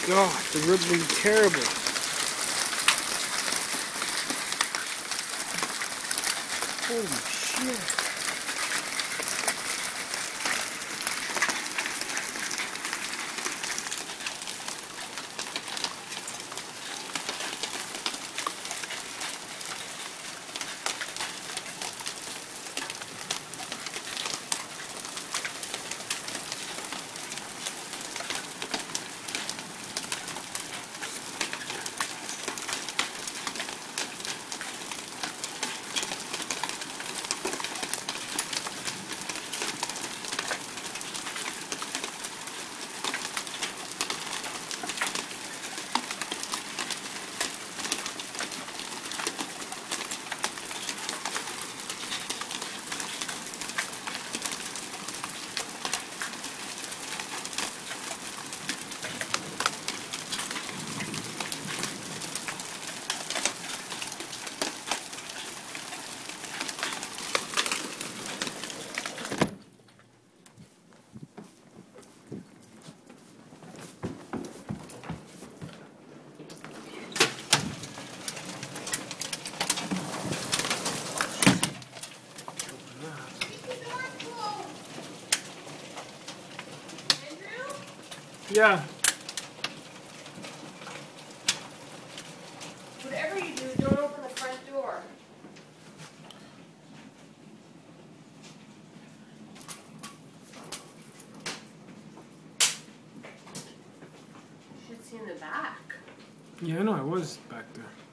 God, the rib would be terrible. Holy shit. Yeah. Whatever you do, don't open the front door. You should see in the back. Yeah, I know, I was back there.